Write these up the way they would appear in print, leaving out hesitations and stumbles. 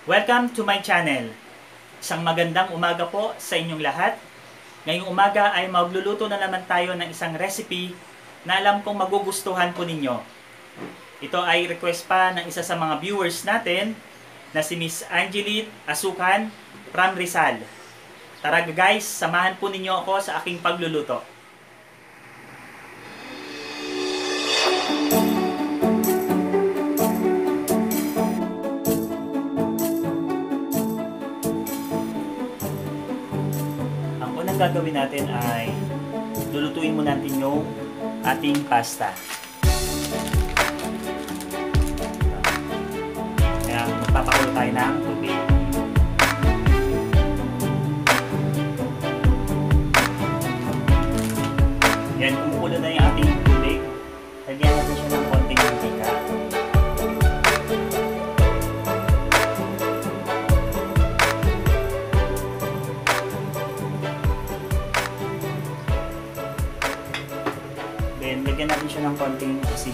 Welcome to my channel. Isang magandang umaga po sa inyong lahat. Ngayong umaga ay magluluto na naman tayo ng isang recipe na alam kong magugustuhan po ninyo. Ito ay request pa ng isa sa mga viewers natin na si Miss Angeline Asukan from Rizal. Tara guys, samahan po ninyo ako sa aking pagluluto. Ang gagawin natin ay lulutuin muna natin yung ating pasta. Kaya magpapakulo tayo ng tubig. Yan, kumukulo na yung ating tubig. Lagyan natin siya ng konting mantika. Then, lagyan natin siya ng konting asin.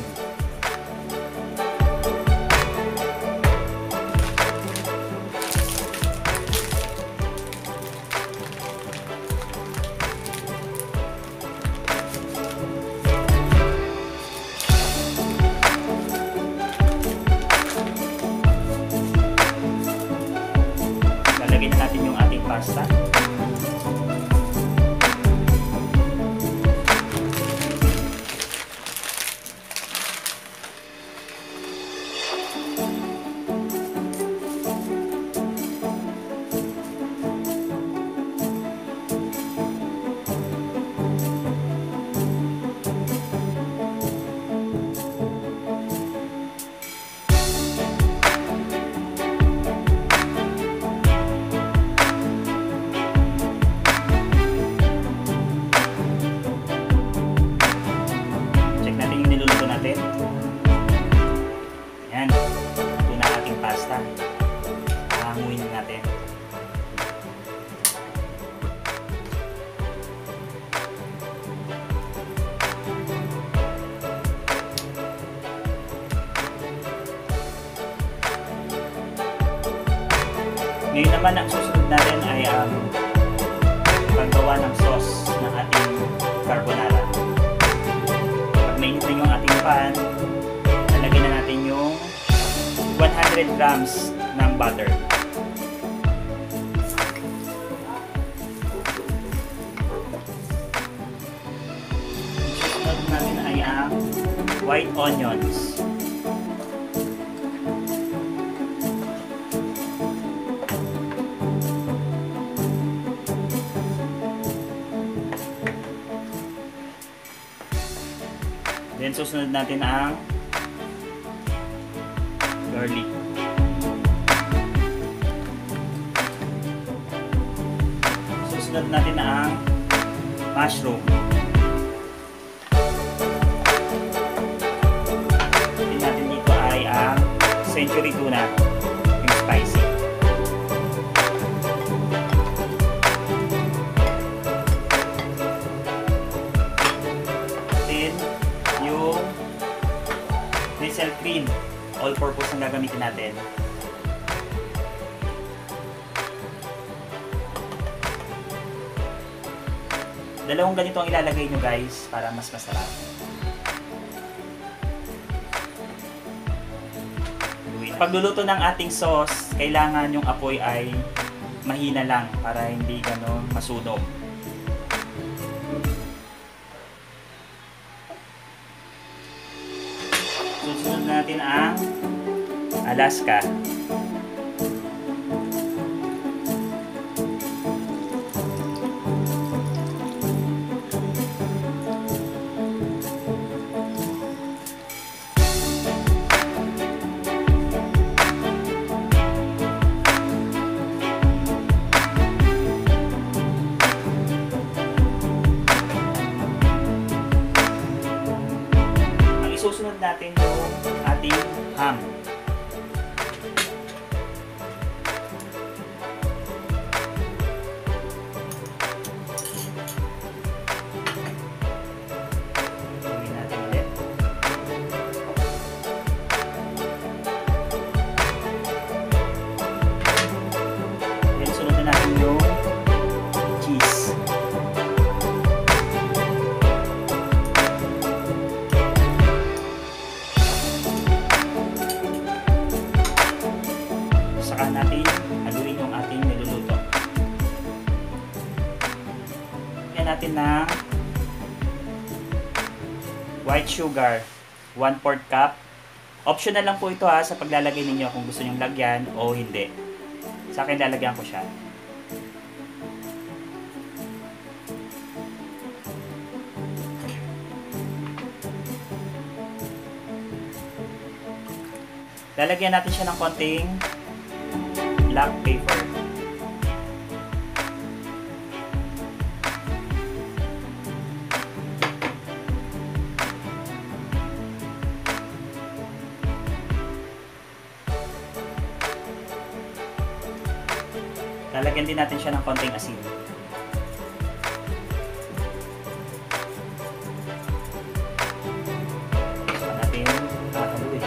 Lalagyan na natin yung ating pasta. Yan, ito na ating pasta. Hanguin natin. Ngayon naman ang susunod natin ay paggawa ng sauce ng ating carbonara. Pag mainit na yung ating pan, lalagyan na natin yung 100 grams ng butter. Susunod natin ay ang white onions. Then susunod natin ang garlic. Susunod natin ang mushroom. Din natin dito ay ang century tuna, yung spicy. Then yung diesel cream, all-purpose ang gagamitin natin. Dalawang ganito ang ilalagay nyo guys para mas masarap. Pagluluto ng ating sauce, kailangan yung apoy ay mahina lang para hindi gano'n masunog. Susunod natin ang Alaska. Susunod natin yung ating ham. saka natin haluin yung ating niluluto. Lagyan natin ng white sugar, 1/4 cup. Optional lang po ito ha sa paglalagay ninyo kung gusto nyong lagyan o hindi. Sa akin lalagyan ko siya. Lalagyan natin siya ng konting black pepper. Lalagyan din natin siya ng konting asin. Saka natin haluin.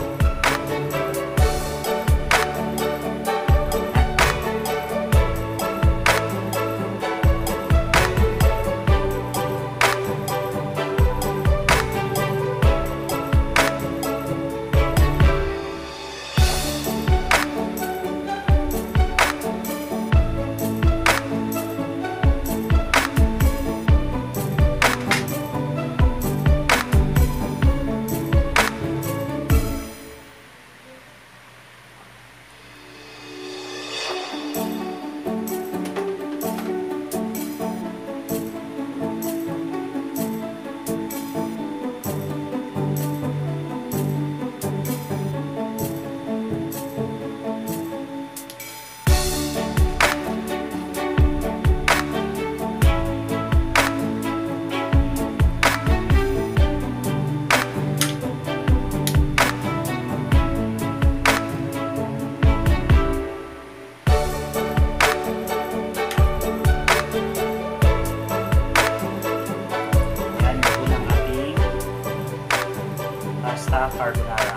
Pasta carbonara.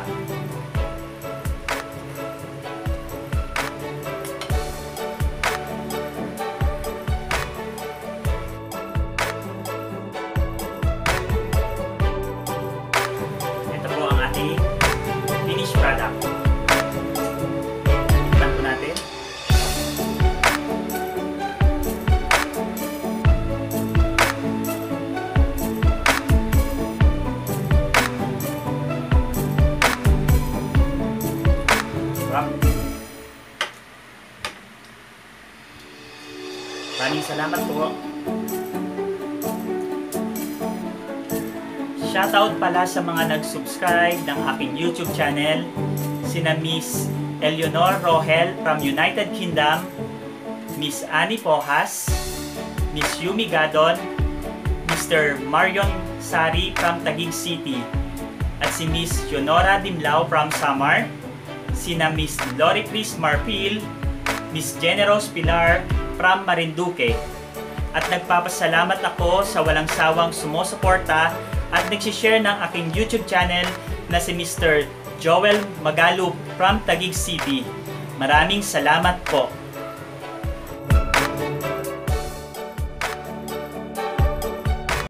Ito po ang ating finished product. Tignan po natin. Maraming salamat po. Shoutout pala sa mga nag-subscribe ng aking YouTube channel, sina Miss Eleanor Rohel from United Kingdom, Miss Annie Pohas, Miss Yumi Gadon, Mr. Marion Sari from Taguig City, at si Miss Yonora Dimlao from Samar, sina Miss Lori Chris Marpil, Miss Generos Pilar from Marinduque. At nagpapasalamat ako sa walang sawang sumusuporta at nagsishare ng aking YouTube channel na si Mr. Joel Magalub from Taguig City. Maraming salamat po.